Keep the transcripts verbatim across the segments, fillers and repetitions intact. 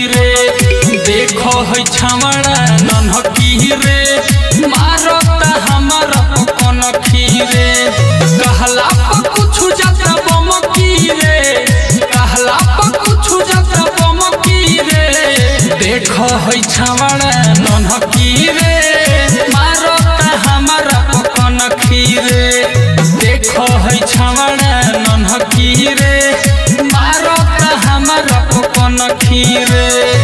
रे देखो है छावड़ा नन्हकी रे मारता हमारा कौन खीरे कहला पर कुछ जाता बम की रे कहला पर कुछ जाता बम की रे देखो है छावड़ा नन्हकी रे मारता हमारा कौन खीरे देखो है छावड़ा नन्हकी रे मारता हमारा कौन खीरे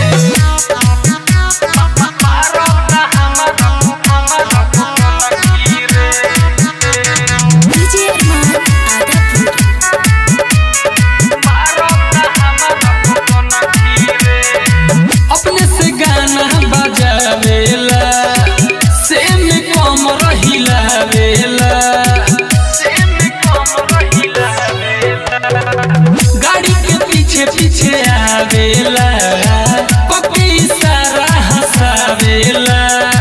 अपने से गाना बजावेला सेम कम रहिला वेला गाड़ी के पीछे पीछे आवेला पक्के इशारा हंसावेला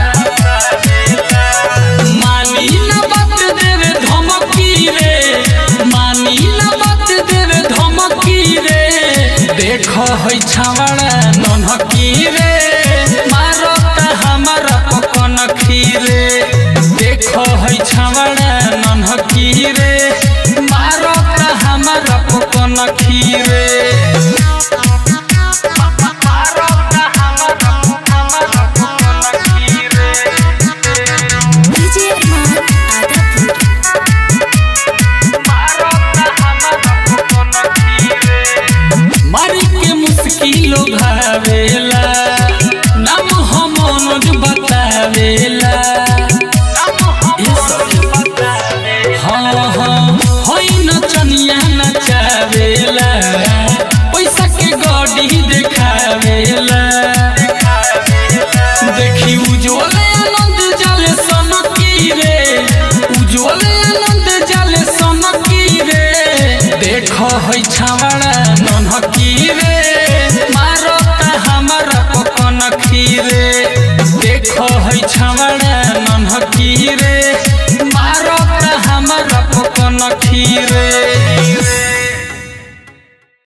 मानी न बात देवे धमकी रे मानी न बात देवे धमकी रे देखो है छावड़ा नन्हकी रे मारता हमारा कौन खीरे देखो है छावड़ा नन्हकी रे मारता हमारा कौन खीरे मारी के मुश्किल भावेला